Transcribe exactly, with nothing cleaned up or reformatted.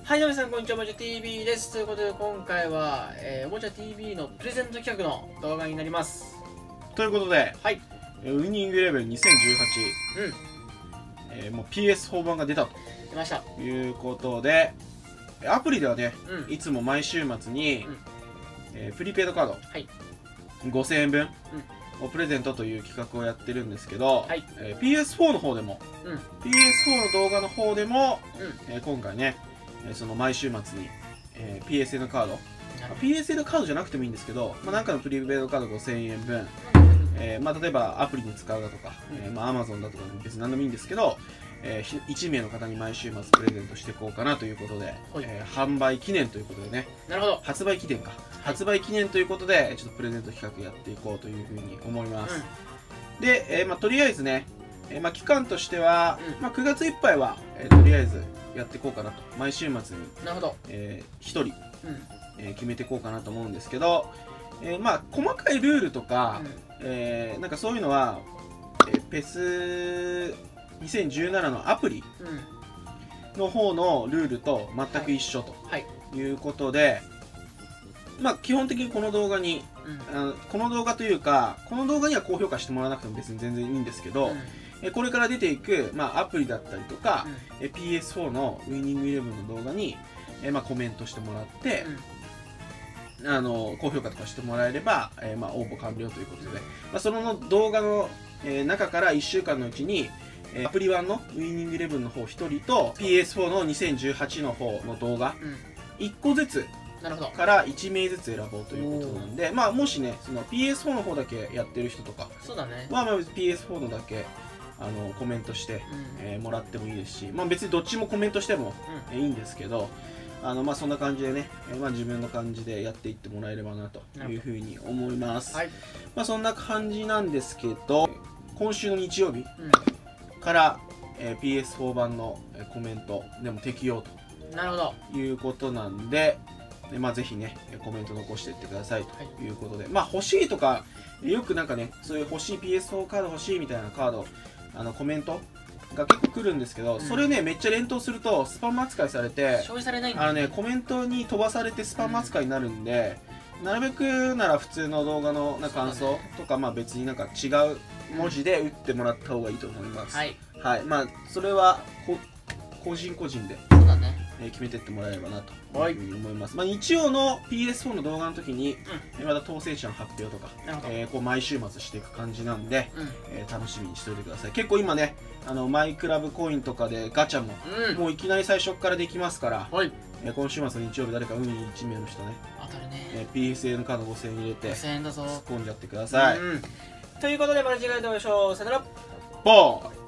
はい、どうも皆さん、こんにちは。おもちゃ ティーブイ です。ということで、今回は、えー、おもちゃ ティーブイ のプレゼント企画の動画になります。 ということで、 はい。 ウイニングイレブンにせんじゅうはち、 うん。 えー、もう ピーエスフォー 版が出た出ました。 ということで、アプリではね、 うん。 いつも毎週末に、 うんえープリペイドカード、 はい。 ごせんえんぶんをプレゼントという企画をやってるんですけど、 はい。 えー ピーエスフォー の方でも、 うん。 ピーエスフォー の動画の方でも、 うん。 えー今回ね、えーその毎週末に、えー ピーエスエヌ カード、 なるほど。 ピーエスエヌ カードじゃなくてもいいんですけど、まあ、なんかのプリペイドカードごせんえんぶん、えーまあ、例えばアプリに使うだとか、えーまあ、Amazon だとか別に何でもいいんですけど、えー、いちめいの方に毎週末プレゼントしていこうかなということで、 はいえー販売記念ということでね、 なるほど。 発売記念か、発売記念ということでちょっとプレゼント企画やっていこうというふうに思います。で、えーまあ、とりあえずね、えーまあ、期間としては、 うんまあ、くがついっぱいは、えーとりあえずやっていこうかなと、毎週末に、 なるほど。 えー、ひとり、 うん。 えー決めていこうかなと思うんですけど、えーまあ、細かいルールとか、えーなんかそういうのは、えー、ペスにせんじゅうななのアプリうん。うん。 の方のルールと全く一緒とはい。 いうことで、まあ基本的にこの動画に、 うん。 あのこの動画というかこの動画には高評価してもらわなくても別に全然いいんですけど、 うん。 えこれから出ていく、まあ、アプリだったりとか、 うん。 え ピーエスフォー のウイニングイレブンの動画に、えまあ、コメントしてもらって、あの高評価とかしてもらえれば、えーまあ、応募完了ということで、まあ、その動画の、えー中からいっしゅうかんのうちに、えーアプリ版のウイニングイレブンの方ひとりと ピーエスフォー のにせんじゅうはちの方の動画うん。 いっこずつなるほど。 からいちめいずつ選ぼうということなんで、まあ、もしねその ピーエスフォー の方だけやってる人とかそうだね。 は、まあ、ピーエスフォー のだけあのコメントして、 うん。 えーもらってもいいですし、まあ、別にどっちもコメントしても、えーいいんですけど、あのまあそんな感じでね、えーまあ、自分の感じでやっていってもらえればなというふうに思います。 はい。 まあ、そんな感じなんですけど、今週の日曜日うから、えー ピーエスフォー 版のえーコメントでも適用ん。なるほど。 ということなんで、えーまあ、ぜひねコメント残していってくださいということで、まあ欲しいとかよくなんかねそういう欲しい ピーエスフォー カード欲しいみたいなカードあのコメントが結構来るんですけど、 うんそれねめっちゃ連投するとスパム扱いされて、 消費されないんだあのねコメントに飛ばされてスパム扱いになるんで、なるべくなら普通の動画のな感想とか、まあ別になんか違う文字で打ってもらった方がいいと思います。 はい。 はい、まあそれはこ個人個人で、 そうだね。 えー決めてってもらえればなとはいいうふうに思います。まあ日曜の ピーエスフォー の動画の時に、えーまた当選者の発表とか、 なるほど。 えーこう毎週末していく感じなんで、 うん。 えー楽しみにしておいてください。結構今ねあのマイクラブコインとかでガチャも、 うん。 もういきなり最初からできますから、 はい。 えー今週末の日曜日誰か運にいちめいの人ね、 当たるね。 えー ピーエスエヌ カードごせんえん入れてごせんえんだぞ。 突っ込んじゃってください。 うん。ということで、また次回でお会いしましょう。さよなら。 ボーイ。